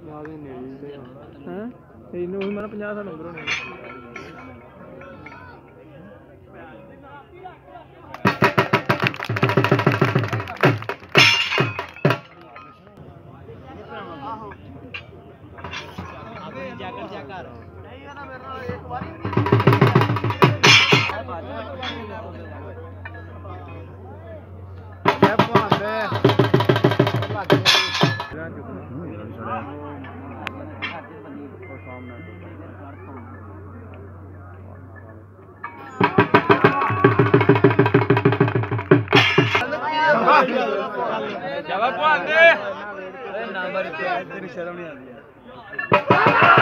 हैं इन्हों मैं 50 साल उम्र होने शर्म नहीं आती है।